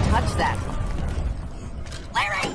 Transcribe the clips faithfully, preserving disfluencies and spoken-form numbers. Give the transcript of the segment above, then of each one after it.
touch that. Larry!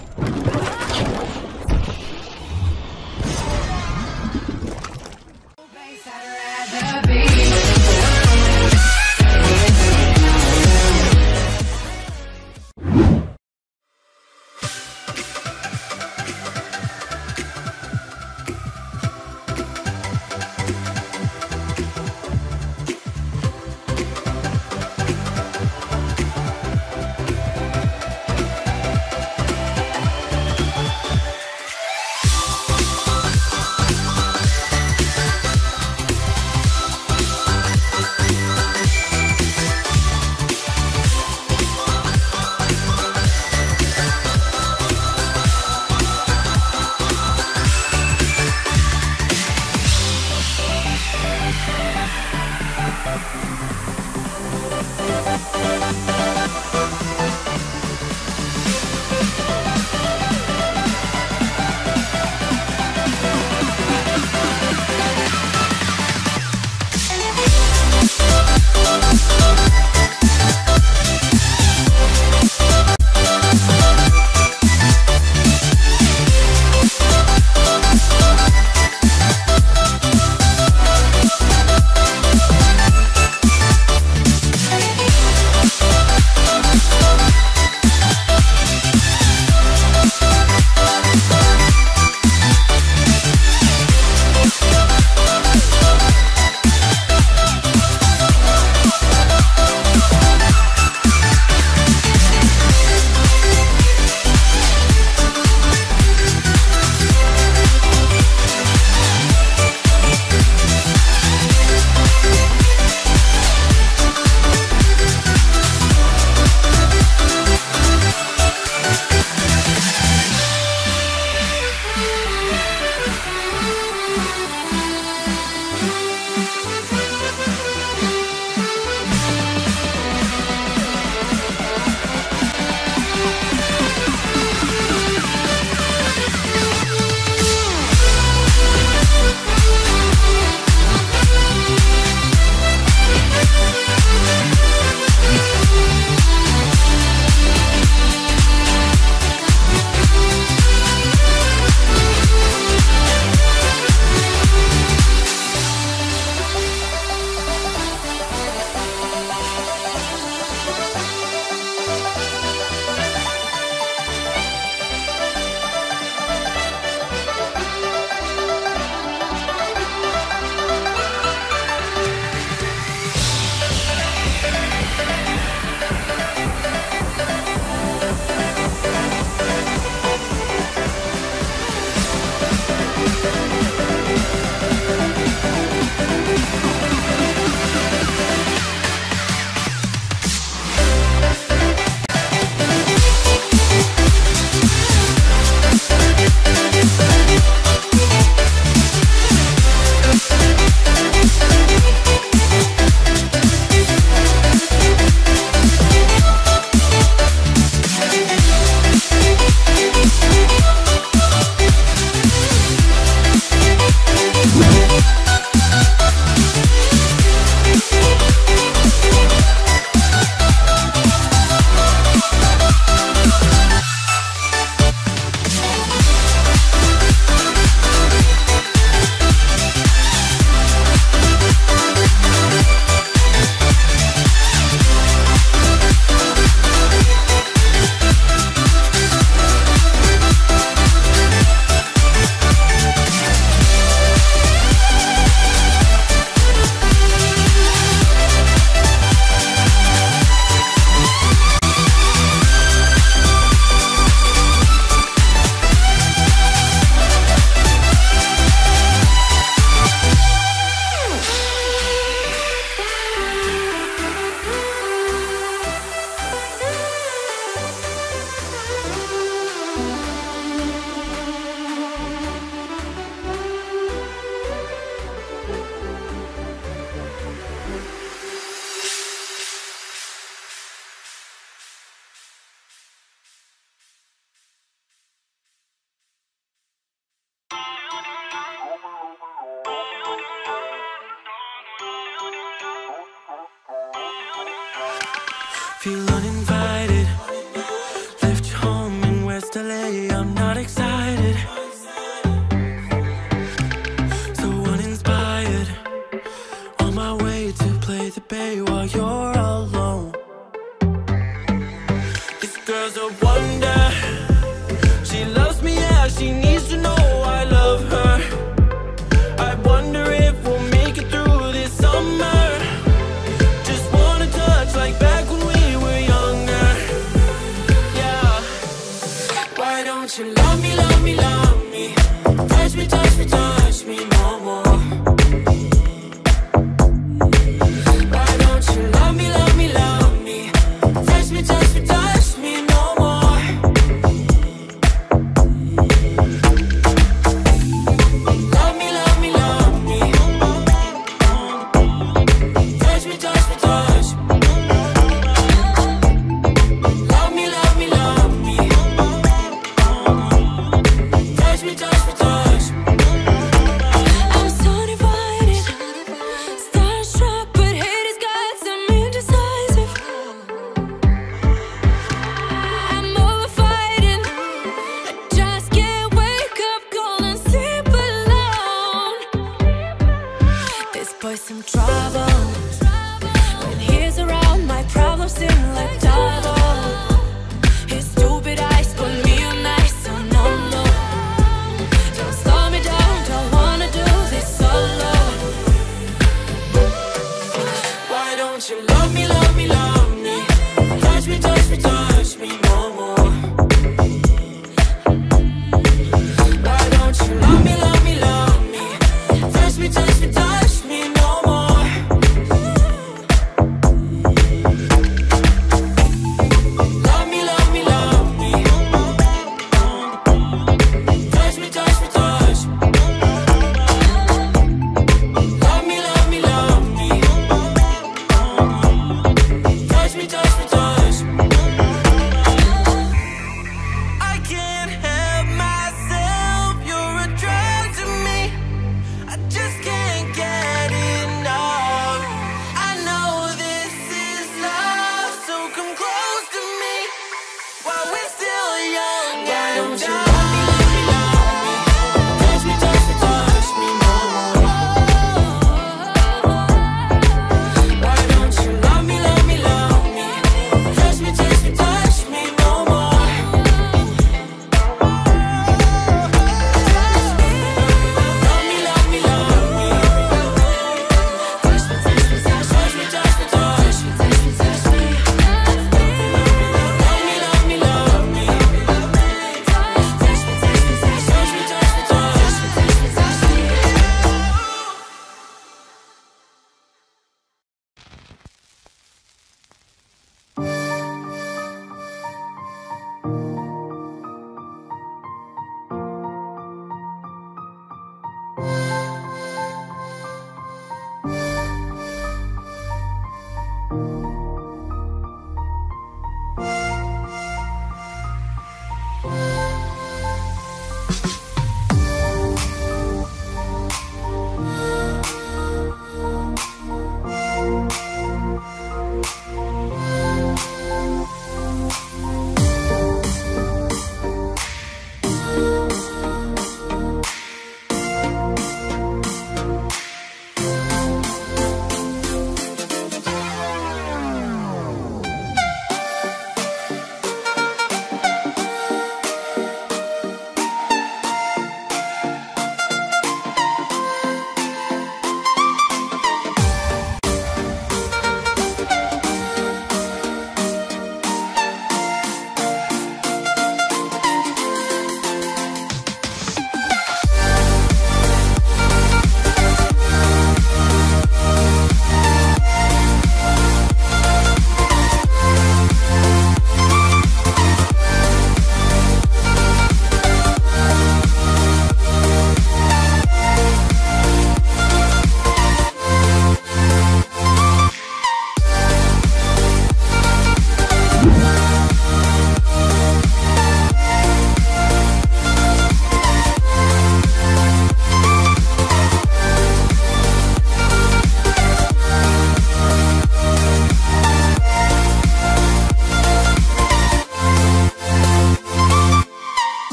Feel uninvited, away while you're alone. This girl's a wonder. She loves me, yeah, she needs to know I love her. I wonder if we'll make it through this summer. Just wanna touch like back when we were younger. Yeah. Why don't you love me, love me, love me? Touch me, touch me, touch me no more. Why don't you love me, love me, love me? Touch me, touch me, touch me no more. Love me, love me, love me. Touch me, touch me, touch me. Love me, love me, love me. Touch me, touch me, touch me. I'm so divided, starstruck, but hate has got some indecisive. I'm over fighting, I just can't wake up cold and sleep alone. This boy's some trouble. When he's around, my problems seem like double. His stupid eyes put me on ice, so no, no. Don't slow me down, don't wanna do this solo. Why don't you love me, love me, love me? Touch me, touch me, touch me no more. Why don't you love me, love me, love me? Touch me, touch me, touch me no more. Love me, love me, love me. Touch me, touch me, touch me. Love me, love me, love me. Touch me, touch me, touch me. I can't help myself, you're a drug to me. I just can't get enough. I know this is love, so come close to me while we're still young. Why don't you love me, love me, love me? Touch me, touch me, touch me no more. Why don't you love me, love me, love me? Touch me, touch me, touch me no more. Love me, love me, love me. Touch me, touch me, touch me, touch me, touch me, touch me, touch me. Love me, love me, love me. Touch me, touch me, touch me, touch me, touch me, touch me, touch me, touch me.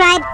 subscribe.